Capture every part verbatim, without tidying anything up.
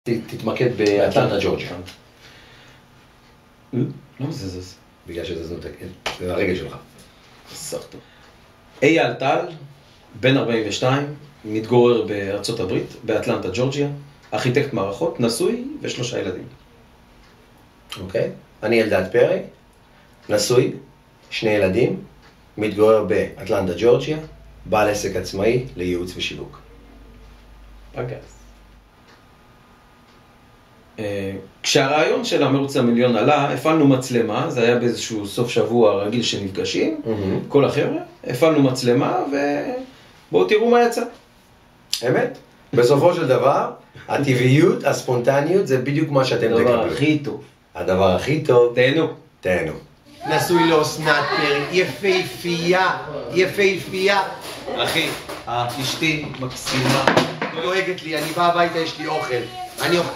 תתמקד באטלנטה ג'ורג'יה. למה זה זז? בגלל שזה הרגל שלך. סחטו. אייל טל, בן ארבעים ושתיים, מתגורר בארצות הברית, באטלנטה ג'ורג'יה, ארכיטקט מערכות, נשוי ושלושה ילדים. אוקיי. אני אלדד פרי, נשוי, שני ילדים, מתגורר באטלנטה ג'ורג'יה, בעל עסק עצמאי לייעוץ ושיווק. פגז. כשהרעיון של המרוץ המיליון עלה, הפעלנו מצלמה, זה היה באיזשהו סוף שבוע רגיל שנפגשים, כל החבר'ה, הפעלנו מצלמה ובואו תראו מה יצא. אמת? בסופו של דבר, הטבעיות, הספונטניות, זה בדיוק מה שאתם תקבלו. הדבר הכי טוב. הדבר הכי טוב. תהנו. תהנו. נשוי לאסנת פרי, יפהפייה, יפהפייה. אחי, אשתי מקסימה. דואגת לי, אני בא הביתה, יש לי אוכל. אני אוכל.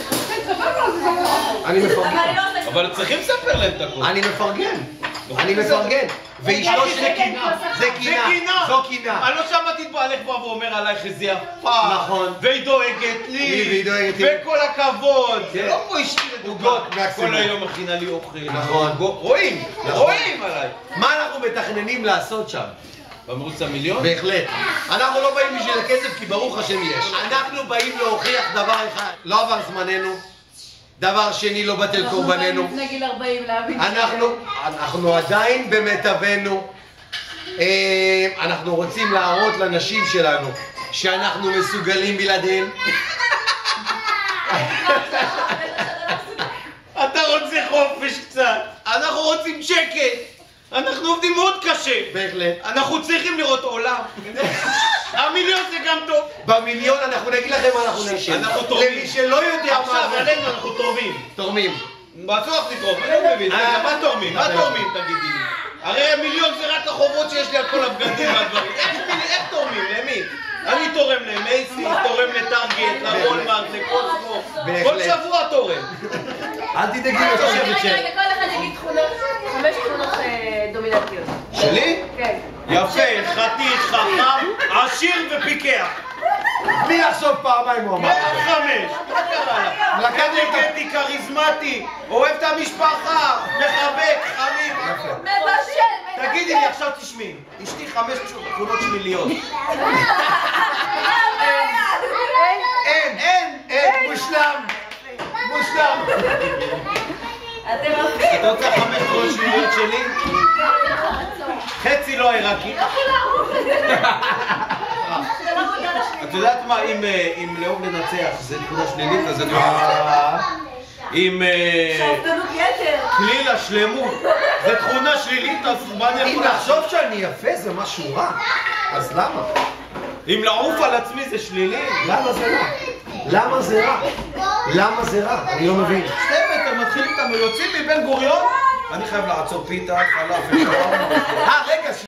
אני מפרגן. אבל צריכים לספר להם את הכל. אני מפרגן. אני מפרגן. ואשתו שזה קינה. זה קינה. זו קינה. אני לא שמעתי את בעלך בא ואומר עלייך איזה יפה. נכון. והיא דואגת לי. והיא דואגת לי. וכל הכבוד. זה לא פה אשתי לדוגות. כל היום מכינה לי אוכל. נכון. רואים. רואים עליי. מה אנחנו מתכננים לעשות שם? במרוץ המיליון? בהחלט. אנחנו לא באים בשביל הכסף כי ברוך השם יש. אנחנו באים להוכיח דבר אחד. לא עבר זמננו. דבר שני, לא בטל קורבננו. אנחנו באים לפני גיל ארבעים להבין. אנחנו, אנחנו עדיין במיטבנו. אנחנו רוצים להראות לנשים שלנו שאנחנו מסוגלים בלעדיהם. אתה רוצה חופש קצת. אנחנו רוצים שקט. אנחנו עובדים מאוד קשה. בהחלט. אנחנו צריכים לראות עולם. המיליון זה גם טוב. במיליון אנחנו נגיד לכם מה אנחנו נשאר. אנחנו תורמים. למי שלא יודע מה עכשיו, זה. עלינו אנחנו תורמים. תורמים. בטוח נתרום, אני לא מבין. רגע, מה תורמים? מה תורמים, תגידי לי? הרי המיליון זה רק החובות שיש לי על כל הבגדים והדברים. איך תורמים? למי? אני תורם למייסי, תורם לטארגט, לוולמארט, לקוסמו. כל שבוע תורם. אל תדאגי מה את חושבת ש... רגע, כל אחד יגיד תכונות, חמש תכונות דומיננטיות. שלי? כן. יפה, חתיך, חכם, עשיר ופיקח. מי יחשוב פעמיים הוא אמר? חמש, מה קרה לך? לקדקטי, כריזמטי, אוהב את המשפחה, מחבק, חמים. מבשל. תגידי לי, עכשיו תשמעי, אשתי חמש תכונות שליליות. אין, אין, אין, מושלם. מושלם. אתם עושים. אתה רוצה חמש תכונות שליליות שלי? חצי לא עיראקי. את יודעת מה, אם לאהוב לנצח זה תכונה שלילית, אז אני אומר אם שאפתנות יתר. כליל השלמות זה תכונה שלילית, אז מה אני אם יכול לחשוב לעשות? שאני יפה זה משהו רע, אז למה? אם לעוף על עצמי זה שלילי? למה זה רע? למה זה רע? למה זה רע? אני לא מבין. שתי מטר מתחילים איתנו, יוצאים מבן גוריון, אני חייב לעצור פיתה, חלף, אה רגע